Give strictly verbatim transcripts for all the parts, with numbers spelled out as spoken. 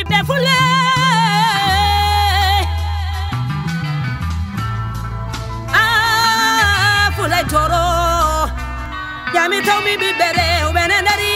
be fule ah fule toro yami taw mi bi bere o benendari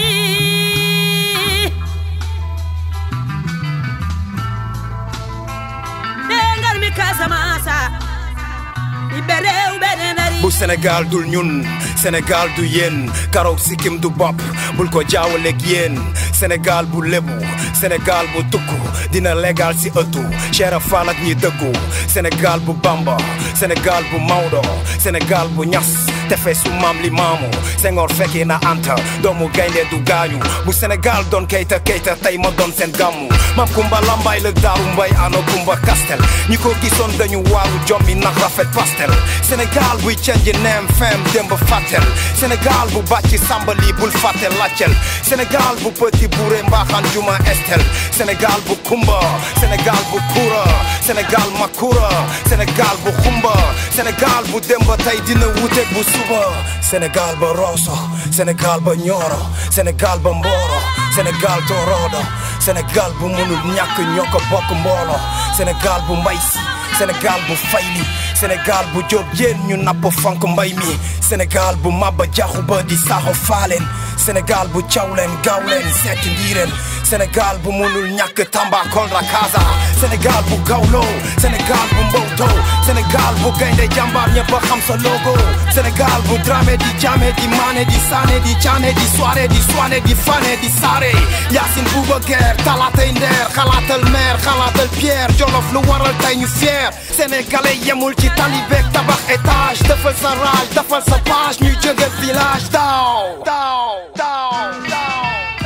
dengar mi Casamance bi bere o benendari bu Sénégal dul ñun Sénégal du yéen karaw sikkim du bopp bul ko jaawaleeg yéen Sénégal bu lebu Sénégal bu tukku dina légal si ëttu Cheikh Fall ak ñi dëggu Sénégal bu Bamba Sénégal bu Maodo Sénégal bu Ñas tefe su maam li maamu Senghor fekki na Anta doomu gaynde du gaañu bu Sénégal doon kayta kayta tey ma doon seen gàmmu maam Kumba Lambaay la daaru mbay ano Kumba Kastel ñi ko gisoon dañu waaru jommi nax rafet pastel Sénégal buy cenji neem fem démb fàttel Sénégal bu bàcci sambali bul fàttel laccel Sénégal bu petit bouré mbaaxaan juma estel Sénégal bu Kumba Sénégal bu Kura Sénégal Makura Sénégal bu Xumba Sénégal bu démb tey dina wuteeg bu suba Sénégal ba Rosso Sénégal ba Nioro Sénégal ba Mboro Sénégal Torodo Sénégal bu mënul ñàkk ñoo ko bokk mboolo Sénégal bu Mbaysi Sénégal bu Fayli Sénégal bu Jóob jéen ñu napp fonk mbay mi Sénégal bu Maba Jaxu Ba di Saxo Faalen Sénégal bu Cawleen Gawleen Seeti Ndiireen Sénégal bu mënul ñàkk Tamba Kolda Kaza Sénégal bu Gawlo Sénégal bu Mbowto Sénégal bu Gaynde Jàmbaar ñëpp a xam sa logo Sénégal bu Dramé di Jaame di Mané di Sané di Caane di Soirée di Soane di Fane di Saare Yacine Bouba Guerre talatay ndeer xalaatal maire xalaatal Pierre Jolof lu waral tey ñu fier Sénégalais yemul ci talibek tabax étage defal sa rage defal sa page ñu jóge village daw daw daw daw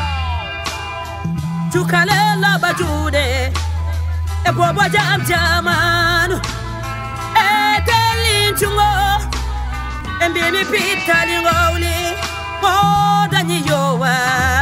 Chukalela bajude e bobo jam jamanu e telin chungo e mbiemi pitali ngowli mo dañi yowa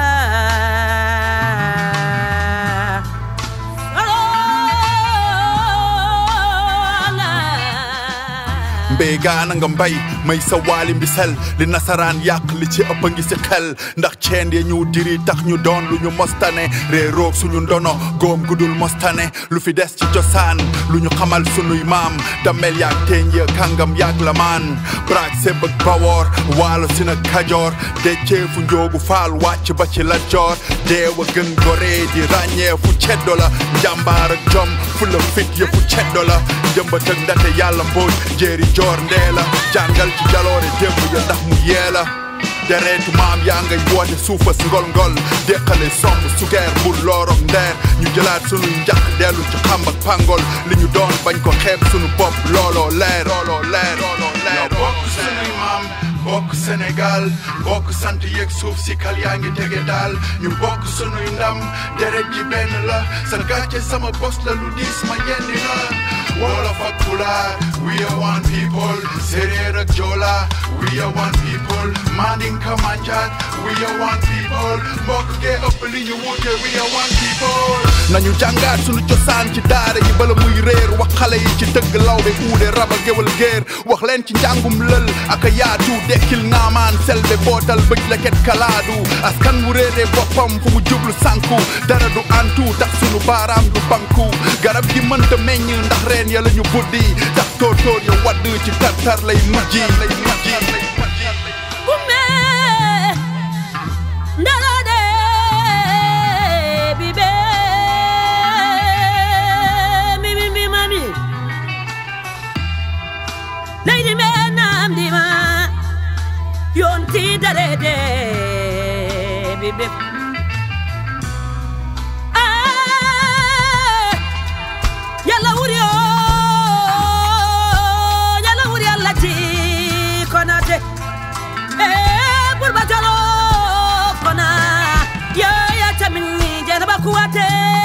mbey gaana nga mbay may sa waali mbisel li nasaraan yàq li ci ëpp ngi si xel ndax ceen ya ñu diri tax ñu doon lu ñu mostane réeroog suñu ndono góom gudul mostane lu fi des ci cosaan lu ñu xamal sunuy maam damel yaag teeñ ya kàngam yaag la maan braak seb ak bawoor waalo si na kajoor deccee fu njoogu faal wàcc ba ci la joor deew a gën goree di ràññee fu ceddo la njàmbaar ak jom fu la fit ya fu ceddo la jëmbat ak ndate yàlla mbooj jéeri joor ndee la jàngal ci jaloore démb ya ndax mu yeela dereetu maam yaa ngay woote suufas ngol ngol déqale somb sugeer bu loorok ndeer ñu jëlaat sunu njaq dellu ci xàmb ak pangol li ñu doon bañ ko xeeb sunu bopp looloo leer looloo leer looloo leer bokk sunuy maam bokk Sénégal bokk sant yeeg suuf si kal yaa ngi tege daal ñu bokk sunuy ndam deret ji benn la sa gàcce sama bos la lu diis ma yenni la Wolof ak Pulaar we are one people Séeréer ak Joola we are one people Mandinka Manjaak we are one people mbokk gee ëpp li ñu wuute we are one people nañu jàngaat sunu cosaan ci daara yi bala muy réer wax xale yi ci dëgg lawbe uude raba géwal géer wax leen ci njàngum lël ak a yaatu dekkil ngaamaan selbe bootal bëj leket kalaadu askan wu réere boppam fu mu jublu sànku dara du antu tax sunu baaraam du banku garab gi mënta meññ ndax reen ya la ñu buddi tax tóortóor ya wadd ci tartar lay mujji lay mujji umme ndarade bibe mi mi mi mami lady me nam dima yonti darede bibe Kuwate